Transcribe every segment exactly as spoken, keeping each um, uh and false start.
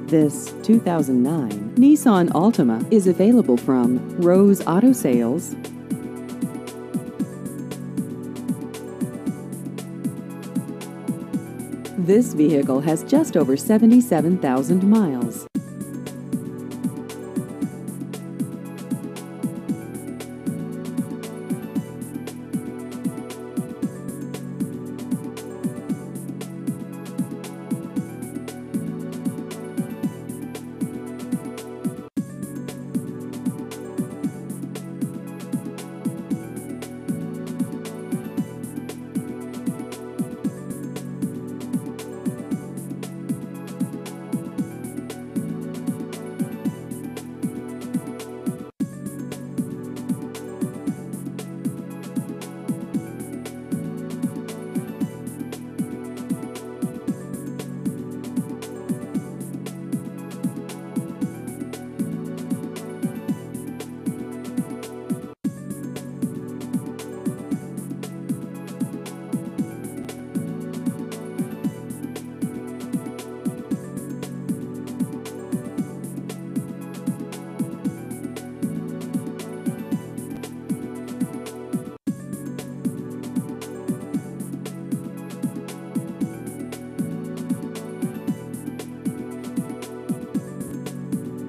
This two thousand nine Nissan Altima is available from Rose Auto Sales. This vehicle has just over seventy-seven thousand miles.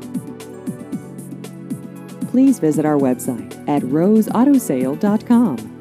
Please visit our website at rose auto sale dot com.